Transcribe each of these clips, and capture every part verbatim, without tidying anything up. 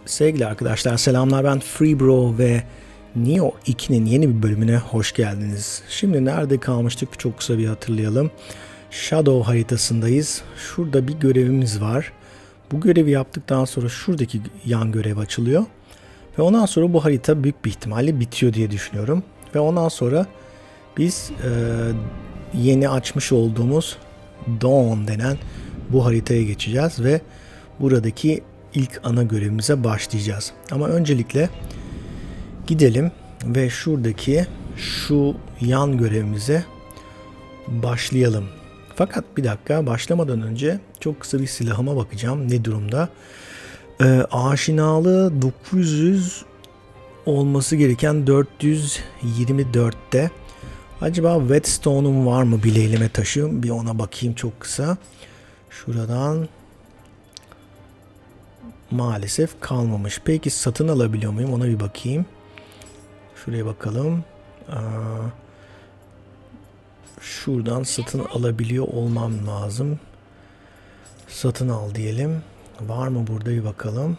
Sevgili arkadaşlar selamlar, ben FreeBro ve Nioh iki'nin yeni bir bölümüne hoş geldiniz. Şimdi nerede kalmıştık çok kısa bir hatırlayalım. Shadow haritasındayız. Şurada bir görevimiz var. Bu görevi yaptıktan sonra şuradaki yan görev açılıyor. Ve ondan sonra bu harita büyük bir ihtimalle bitiyor diye düşünüyorum. Ve ondan sonra biz e, yeni açmış olduğumuz Dawn denen bu haritaya geçeceğiz ve buradaki ilk ana görevimize başlayacağız. Ama öncelikle gidelim ve şuradaki şu yan görevimize başlayalım. Fakat bir dakika, başlamadan önce çok kısa bir silahıma bakacağım ne durumda. Ee, aşinalığı dokuz yüz olması gereken dört yüz yirmi dörtte. Acaba Whetstone'um var mı bileğime taşı? Bir ona bakayım çok kısa. Şuradan maalesef kalmamış. Peki satın alabiliyor muyum? Ona bir bakayım. Şuraya bakalım. Aa, şuradan satın alabiliyor olmam lazım. Satın al diyelim. Var mı burada bir bakalım.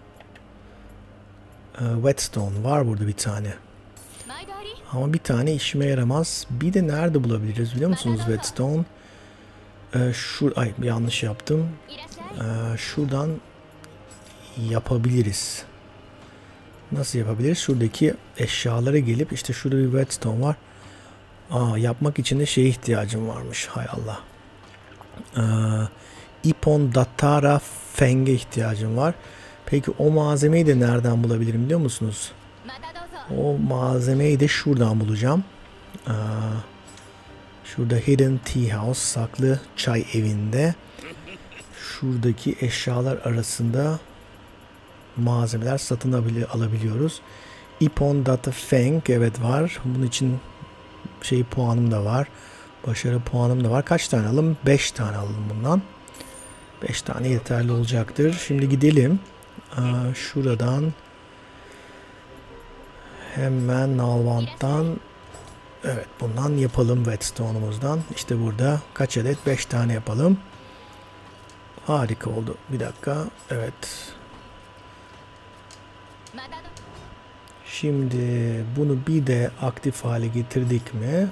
Ee, Whetstone var burada bir tane. Ama bir tane işime yaramaz. Bir de nerede bulabiliriz biliyor musunuz Whetstone? Ee, şu, ay yanlış yaptım. Ee, şuradan yapabiliriz. Nasıl yapabiliriz? Şuradaki eşyalara gelip işte şurada bir Whetstone var. Aa, yapmak için de şeye ihtiyacım varmış. Hay Allah. Ee, Ipon Datara Feng'e ihtiyacım var. Peki o malzemeyi de nereden bulabilirim biliyor musunuz? O malzemeyi de şuradan bulacağım. Ee, şurada Hidden Tea House, saklı çay evinde. Şuradaki eşyalar arasında malzemeler satın alabiliyoruz. Ipon Data Feng, evet var. Bunun için şey puanım da var. Başarı puanım da var. Kaç tane alalım? beş tane alalım bundan. beş tane yeterli olacaktır. Şimdi gidelim. Aa, şuradan hemen Nalvant'tan, evet bundan yapalım Whetstone'umuzdan. İşte burada kaç adet? beş tane yapalım. Harika oldu. Bir dakika. Evet. Şimdi bunu bir de aktif hale getirdik mi?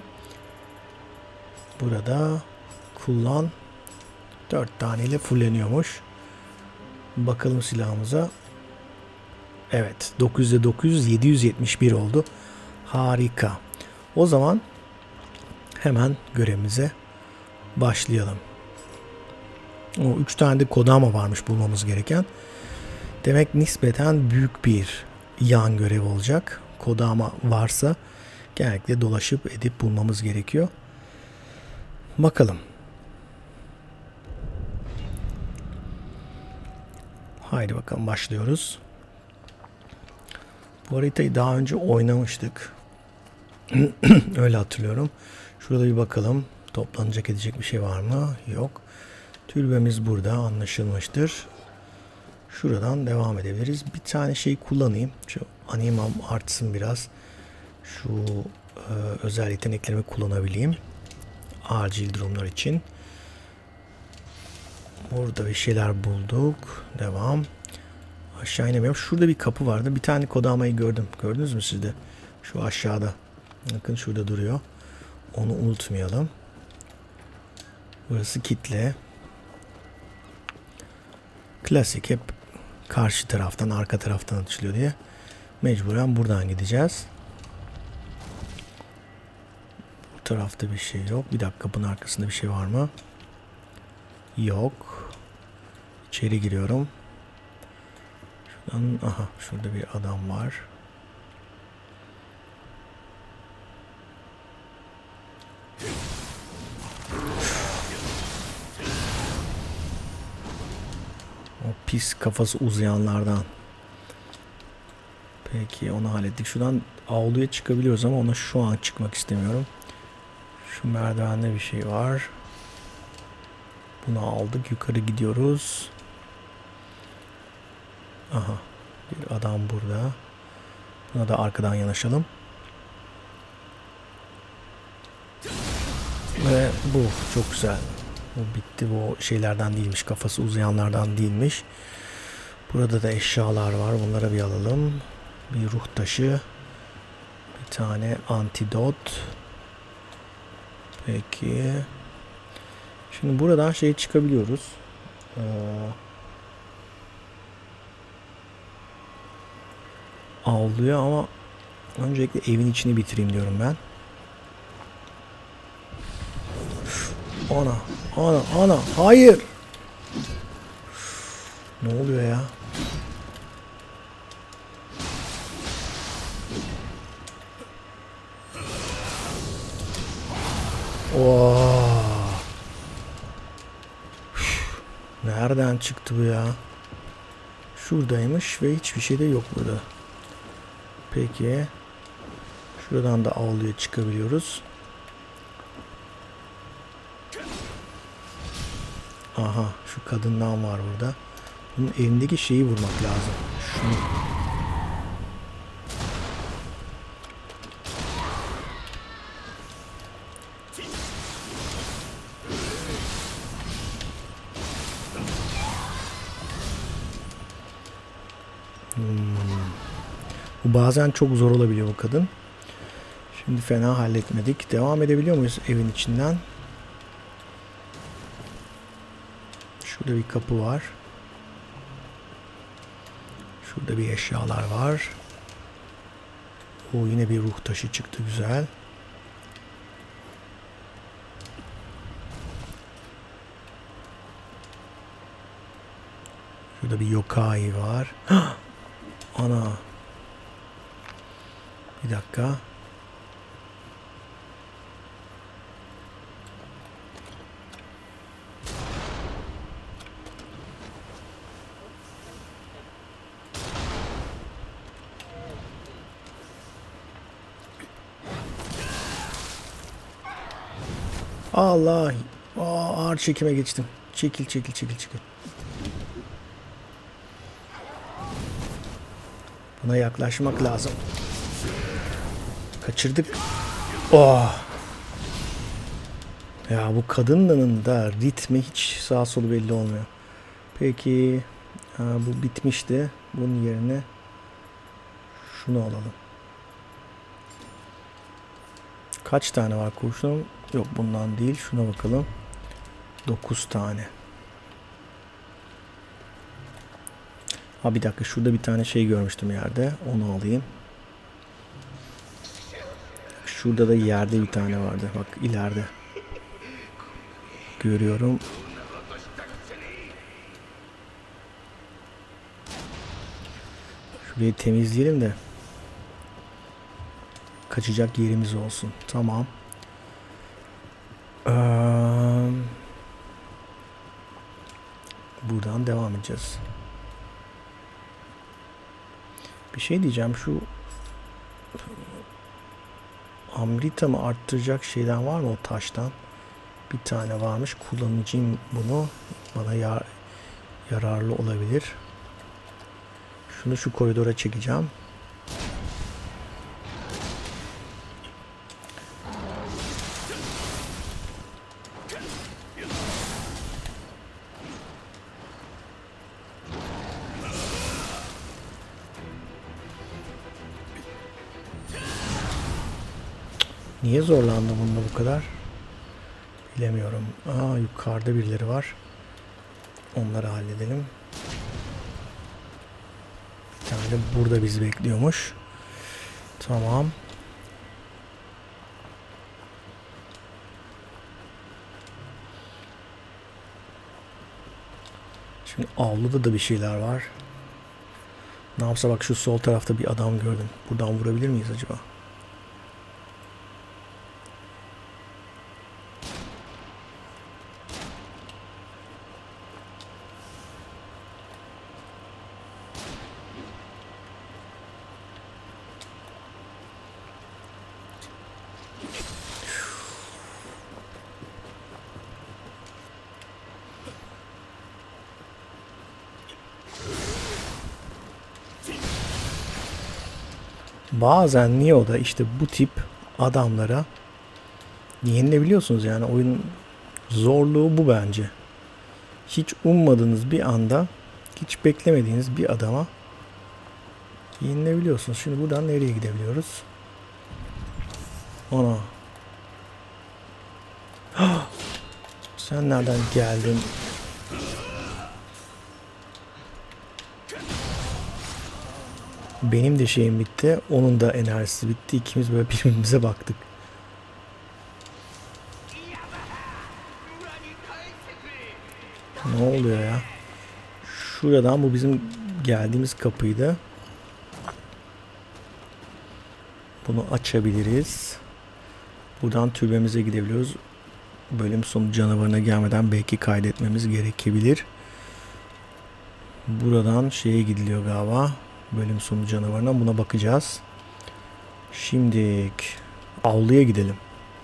Burada kullan. dört taneyle fulleniyormuş. Bakalım silahımıza. Evet. dokuz yüzde dokuz yüz, yedi yüz yetmiş bir oldu. Harika. O zaman hemen görevimize başlayalım. O üç tane de Kodama varmış bulmamız gereken. Demek nispeten büyük bir yan görev olacak. Kodama varsa genellikle dolaşıp edip bulmamız gerekiyor. Bakalım. Haydi bakalım, başlıyoruz. Bu haritayı daha önce oynamıştık. Öyle hatırlıyorum. Şurada bir bakalım. Toplanacak edecek bir şey var mı? Yok. Türbemiz burada, anlaşılmıştır. Şuradan devam edebiliriz. Bir tane şey kullanayım. Şu animam artsın biraz. Şu e, özel yeteneklerimi kullanabileyim. Acil durumlar için. Burada bir şeyler bulduk. Devam. Aşağı inemiyorum. Şurada bir kapı vardı. Bir tane Kodama'yı gördüm. Gördünüz mü siz de? Şu aşağıda. Bakın şurada duruyor. Onu unutmayalım. Burası kitle. Klasik, hep karşı taraftan, arka taraftan atışılıyor diye. Mecburen buradan gideceğiz. Bu tarafta bir şey yok. Bir dakika, kapının arkasında bir şey var mı? Yok. İçeri giriyorum. Şuradan, aha, şurada bir adam var. O pis kafası uzayanlardan. Peki onu hallettik. Şuradan avluya çıkabiliyoruz ama ona şu an çıkmak istemiyorum. Şu merdivende bir şey var. Bunu aldık. Yukarı gidiyoruz. Aha. Bir adam burada. Buna da arkadan yanaşalım. Ve bu çok güzel. Bu bitti. Bu şeylerden değilmiş. Kafası uzayanlardan değilmiş. Burada da eşyalar var. Bunları bir alalım. Bir ruh taşı. Bir tane antidot. Peki. Şimdi buradan şey çıkabiliyoruz. Ee, avluya ama öncelikle evin içini bitireyim diyorum ben. Ana, ana, ana, hayır. Ne oluyor ya? Oo. Nereden çıktı bu ya? Şuradaymış ve hiçbir şey de yok burada. Peki. Şuradan da avluya çıkabiliyoruz. Aha, şu kadından var burada. Bunun elindeki şeyi vurmak lazım. Şunu. Hmm. Bu bazen çok zor olabiliyor bu kadın. Şimdi fena halletmedik. Devam edebiliyor muyuz evin içinden? Şurada bir kapı var. Şurada bir eşyalar var. O yine bir ruh taşı çıktı, güzel. Şurada bir yokai var. Ana. Bir dakika. Allah. Aa, ağır çekime geçtim. Çekil çekil çekil çekil. Buna yaklaşmak lazım. Kaçırdık. Oh. Ya bu kadının da ritmi hiç sağ solu belli olmuyor. Peki. Ha, bu bitmişti. Bunun yerine şunu alalım. Kaç tane var kurşunum? Yok, bundan değil. Şuna bakalım. dokuz tane. Ha bir dakika, şurada bir tane şey görmüştüm yerde. Onu alayım. Şurada da yerde bir tane vardı. Bak ileride. Görüyorum. Şurayı temizleyelim de kaçacak yerimiz olsun. Tamam. Ee, buradan devam edeceğiz. Bir şey diyeceğim, şu Amritamı arttıracak şeyden var mı o taştan? Bir tane varmış. Kullanacağım bunu. Bana yar yararlı olabilir. Şunu şu koridora çekeceğim. Niye zorlandı bunda bu kadar? Bilemiyorum. Aa, yukarıda birileri var. Onları halledelim. Bir tane de burada bizi bekliyormuş. Tamam. Şimdi avluda da bir şeyler var. Ne yapsa, bak şu sol tarafta bir adam gördüm. Buradan vurabilir miyiz acaba? Bazen Nioh'da işte bu tip adamlara yenilebiliyorsunuz, yani oyunun zorluğu bu bence. Hiç ummadığınız bir anda hiç beklemediğiniz bir adama yenilebiliyorsunuz. Şimdi buradan nereye gidebiliyoruz? Ana. Sen nereden geldin? Benim de şeyim bitti. Onun da enerjisi bitti. İkimiz böyle birbirimize baktık. Ne oluyor ya? Şuradan, bu bizim geldiğimiz kapıydı. Bunu açabiliriz. Buradan türbemize gidebiliyoruz. Bölüm sonu canavarına gelmeden belki kaydetmemiz gerekebilir. Buradan şeye gidiliyor galiba. Bölüm sonu canavarına, buna bakacağız. Şimdi avluya gidelim.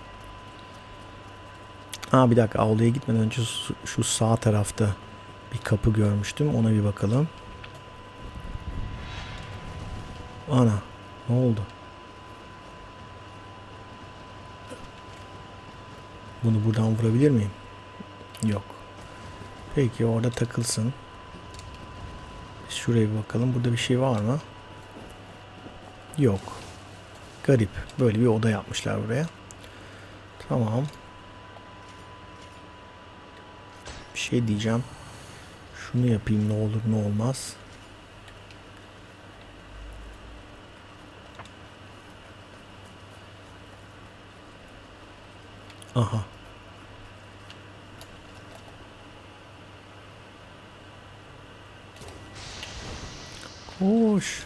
Ha bir dakika, avluya gitmeden önce şu, şu sağ tarafta bir kapı görmüştüm. Ona bir bakalım. Ana, ne oldu? Bunu buradan vurabilir miyim? Yok. Peki orada takılsın. Şuraya bir bakalım. Burada bir şey var mı? Yok. Garip. Böyle bir oda yapmışlar buraya. Tamam. Bir şey diyeceğim. Şunu yapayım, ne olur ne olmaz. Aha. Koş.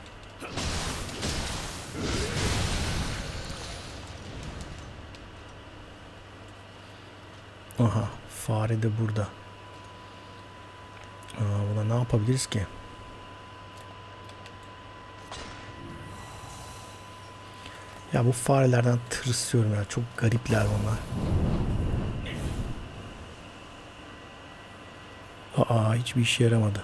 Aha, fare de burada. Aa, buna ne yapabiliriz ki? Ya bu farelerden tırsıyorum ya. Çok garipler bunlar. Aa, hiçbir işe yaramadı.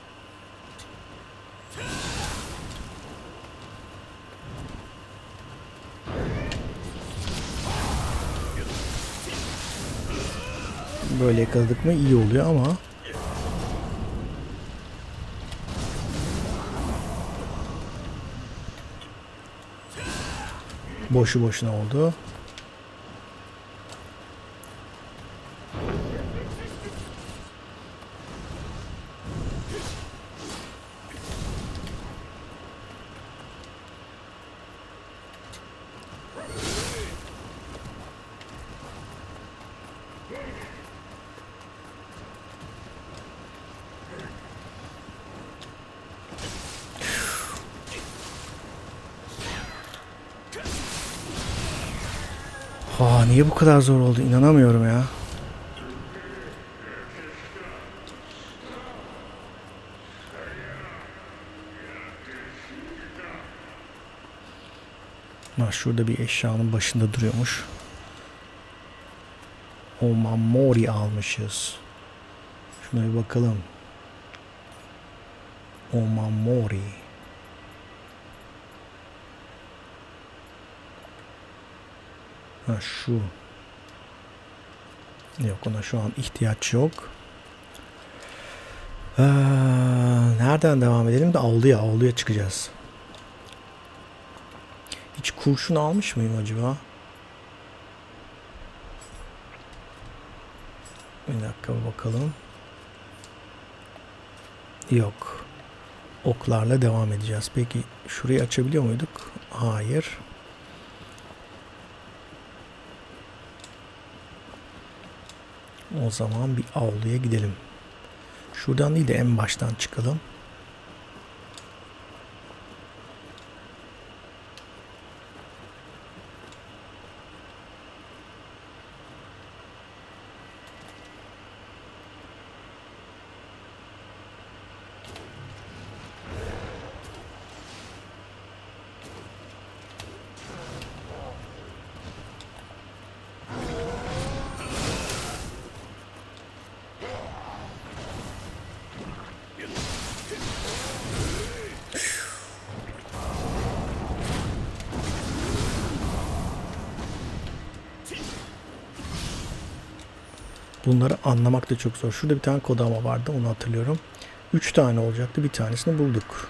Böyle yakaladık mı iyi oluyor ama boşu boşuna oldu. Aa, niye bu kadar zor oldu? İnanamıyorum ya. Ha, şurada bir eşyanın başında duruyormuş. Omamori almışız. Şuna bir bakalım. Omamori. Ha şu. Yok, ona şu an ihtiyaç yok. Ee, nereden devam edelim de avluya, avluya çıkacağız. Hiç kurşun almış mıyım acaba? Bir dakika bakalım. Yok. Oklarla devam edeceğiz. Peki şurayı açabiliyor muyduk? Hayır. O zaman bir avluya gidelim. Şuradan değil de en baştan çıkalım. Bunları anlamak da çok zor. Şurada bir tane kodama vardı, onu hatırlıyorum. üç tane olacaktı. Bir tanesini bulduk.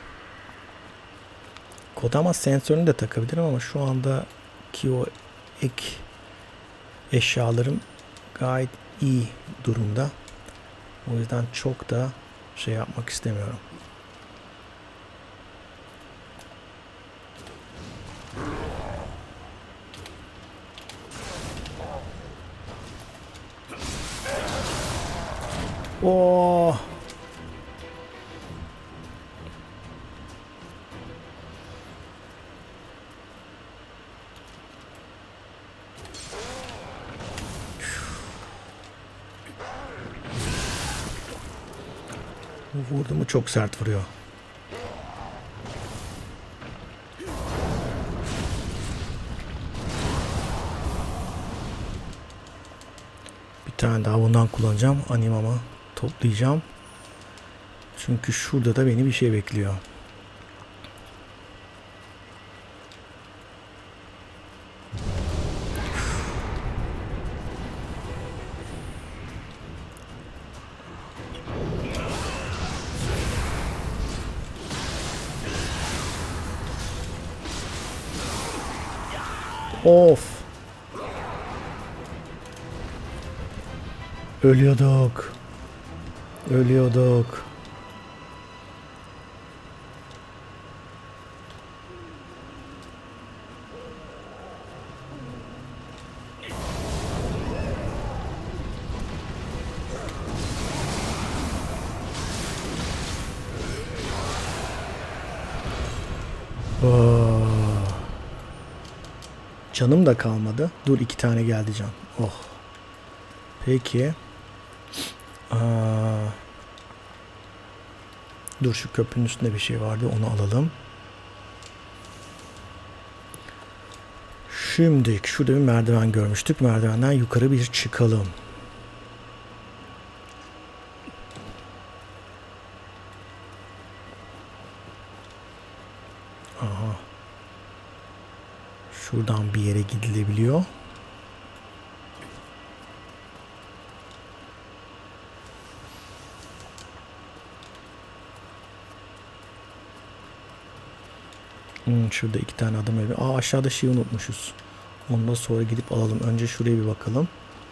Kodama sensörünü de takabilirim ama şu andaki o ek eşyalarım gayet iyi durumda. O yüzden çok da şey yapmak istemiyorum. Oh! Vurdu mu çok sert vuruyor. Bir tane daha bundan kullanacağım. Animamı toplayacağım. Çünkü şurada da beni bir şey bekliyor. Of. Ölüyorduk. Ölüyorduk. Oh. Canım da kalmadı. Dur, iki tane geldi can. Oh. Peki. Aa. Dur, şu köprünün üstünde bir şey vardı. Onu alalım. Şimdi şurada bir merdiven görmüştük. Merdivenden yukarı bir çıkalım. Aha. Şuradan bir yere gidilebiliyor. Hmm, şurada iki tane adam evi. Aa, aşağıda şeyi unutmuşuz. Ondan sonra gidip alalım. Önce şuraya bir bakalım.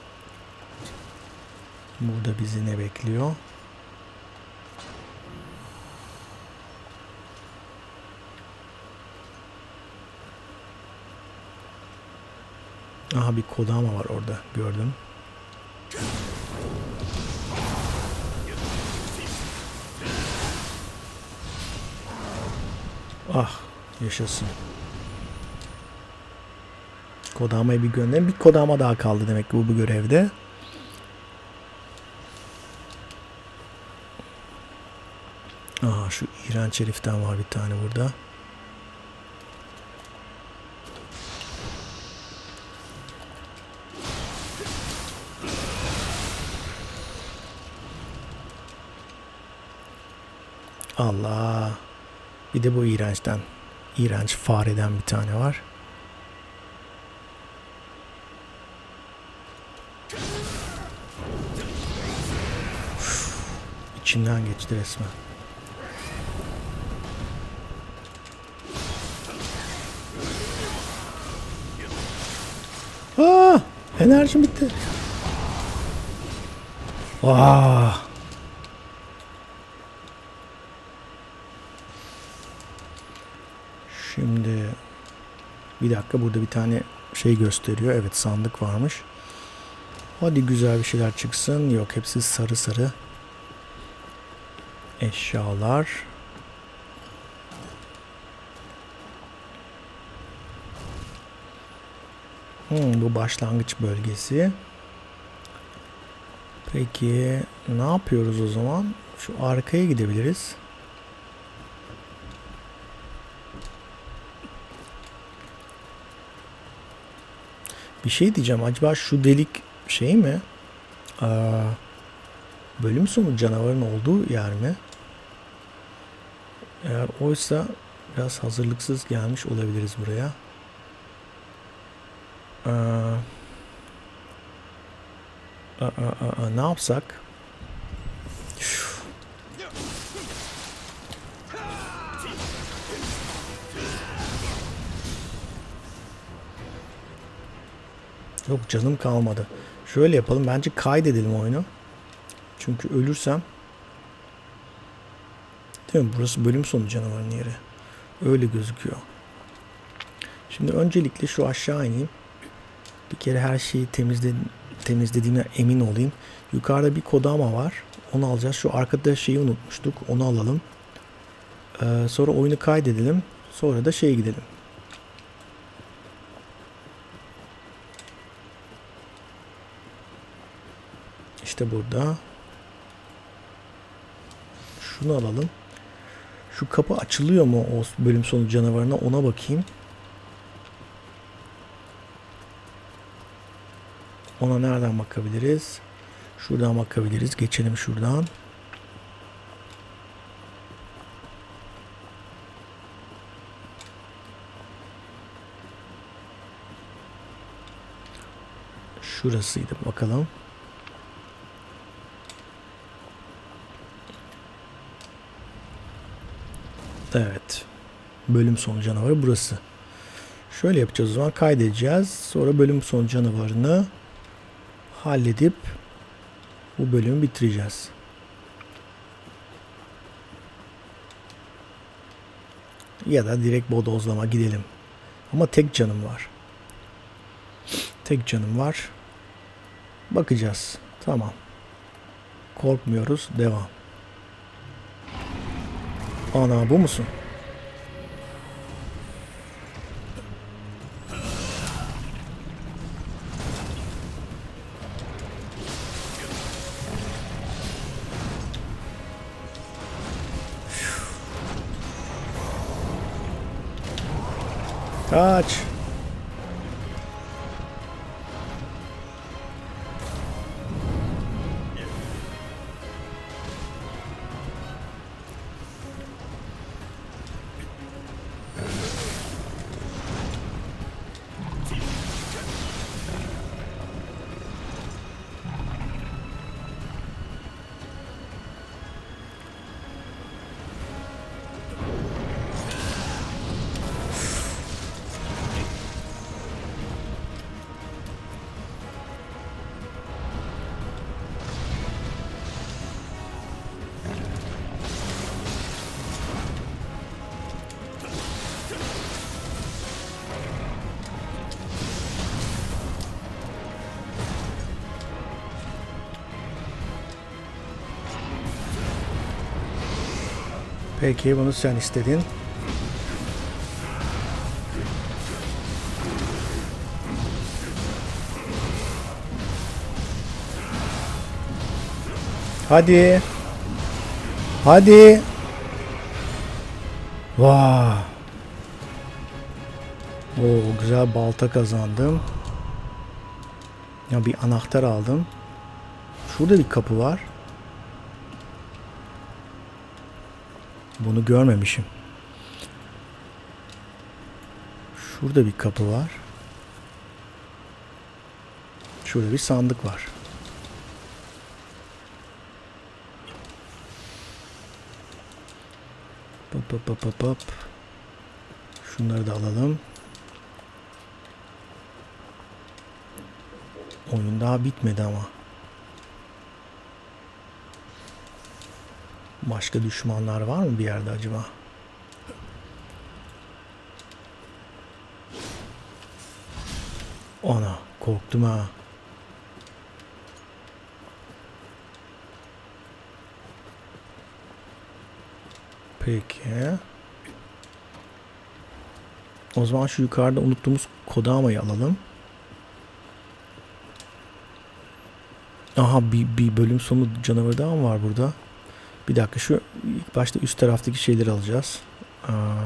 Burada bizi ne bekliyor? Aha, bir Kodama var orada. Gördüm. Ah, yaşasın. Kodama'yı bir gönderin. Bir Kodama daha kaldı demek ki bu, bu görevde. Aha, şu iğrenç heriften var bir tane burada. Allah. Bir de bu iğrençten. İğrenç fareden bir tane var. Uf, içinden geçti resmen. Aa, enerjim bitti. Aa. Şimdi bir dakika, burada bir tane şey gösteriyor. Evet, sandık varmış. Hadi güzel bir şeyler çıksın. Yok, hepsi sarı sarı eşyalar. Hmm, bu başlangıç bölgesi. Peki ne yapıyoruz o zaman? Şu arkaya gidebiliriz. Bir şey diyeceğim. Acaba şu delik şey mi? Aa, bölüm sonu canavarın olduğu yer mi? Eğer oysa biraz hazırlıksız gelmiş olabiliriz buraya. Aa, aa, aa, aa, ne yapsak? Yok, canım kalmadı. Şöyle yapalım. Bence kaydedelim oyunu. Çünkü ölürsem. Değil mi? Burası bölüm sonu canavarın yeri. Öyle gözüküyor. Şimdi öncelikle şu aşağı ineyim. Bir kere her şeyi temizle, temizlediğime emin olayım. Yukarıda bir kodama var. Onu alacağız. Şu arkada şeyi unutmuştuk. Onu alalım. Ee, sonra oyunu kaydedelim. Sonra da şeye gidelim. İşte burada. Şunu alalım. Şu kapı açılıyor mu o bölüm sonu canavarına, ona bakayım. Ona nereden bakabiliriz? Şuradan bakabiliriz. Geçelim şuradan. Şurasıydı. Bakalım. Evet. Bölüm sonu canavarı burası. Şöyle yapacağız o zaman. Kaydedeceğiz. Sonra bölüm sonu canavarını halledip bu bölümü bitireceğiz. Ya da direkt bodozlama gidelim. Ama tek canım var. Tek canım var. Bakacağız. Tamam. Korkmuyoruz. Devam. Ana, bu musun? Kaç. Peki, bunu sen istedin. Hadi. Hadi. Vay. Oo, güzel balta kazandım. Ya bir anahtar aldım. Şurada bir kapı var. Bunu görmemişim. Şurada bir kapı var. Şurada bir sandık var. Hop hop hop hop hop. Şunları da alalım. Oyun daha bitmedi ama. Başka düşmanlar var mı bir yerde acaba? Ana, korktum ha. Peki. O zaman şu yukarıda unuttuğumuz Kodama'yı alalım. Aha, bir, bir bölüm sonu canavarı daha mı var burada? Bir dakika, şu ilk başta üst taraftaki şeyleri alacağız. Aa,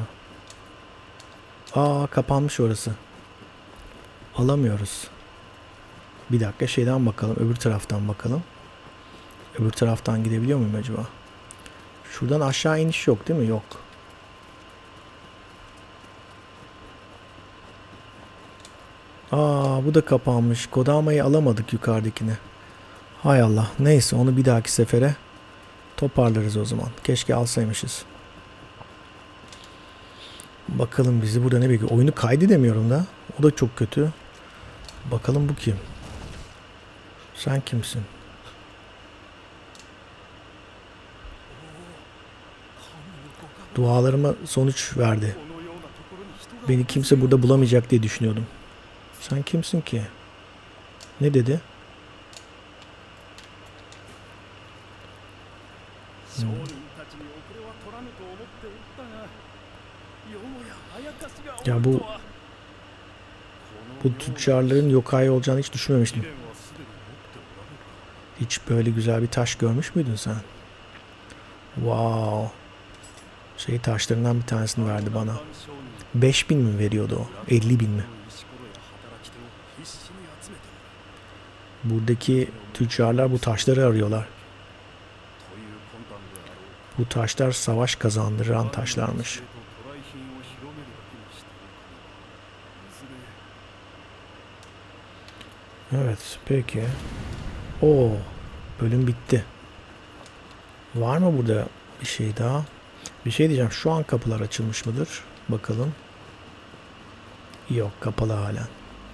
Aa kapanmış orası. Alamıyoruz. Bir dakika, şeyden bakalım. Öbür taraftan bakalım. Öbür taraftan gidebiliyor muyum acaba? Şuradan aşağı iniş yok değil mi? Yok. Aa, bu da kapanmış. Kodama'yı alamadık, yukarıdakini. Hay Allah. Neyse, onu bir dahaki sefere toparlarız o zaman. Keşke alsaymışız. Bakalım bizi burada ne bekliyor. Oyunu kaydedemiyorum da. O da çok kötü. Bakalım bu kim? Sen kimsin? Dualarıma sonuç verdi. Beni kimse burada bulamayacak diye düşünüyordum. Sen kimsin ki? Ne dedi? Hmm. Ya bu bu tüccarların yokai olacağını hiç düşünmemiştim. Hiç böyle güzel bir taş görmüş müydün sen? Wow. Şey taşlarından bir tanesini verdi bana. beş bin mi veriyordu o? elli bin mi? Buradaki tüccarlar bu taşları arıyorlar. Bu taşlar savaş kazandıran taşlarmış. Evet, peki. Oo, bölüm bitti. Var mı burada bir şey daha? Bir şey diyeceğim. Şu an kapılar açılmış mıdır? Bakalım. Yok, kapalı halen.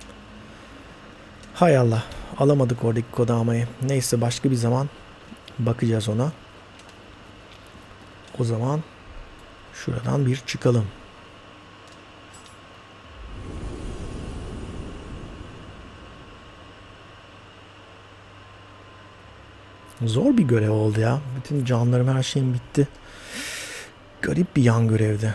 Hay Allah. Alamadık oradaki Kodama'yı. Neyse, başka bir zaman bakacağız ona. O zaman şuradan bir çıkalım. Zor bir görev oldu ya. Bütün canlarım, her şeyim bitti. Garip bir yan görevdi.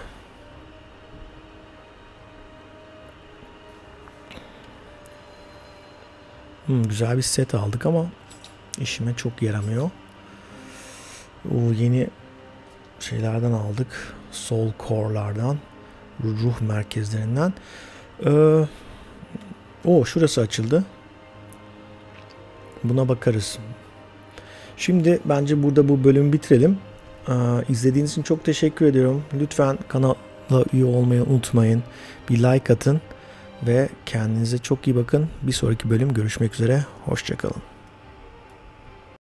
Hmm, güzel bir set aldık ama işime çok yaramıyor. O yeni şeylerden aldık. Soul Core'lardan. Ruh merkezlerinden. Ee, o şurası açıldı. Buna bakarız. Şimdi bence burada bu bölümü bitirelim. Ee, izlediğiniz için çok teşekkür ediyorum. Lütfen kanala üye olmayı unutmayın. Bir like atın ve kendinize çok iyi bakın. Bir sonraki bölüm görüşmek üzere. Hoşça kalın.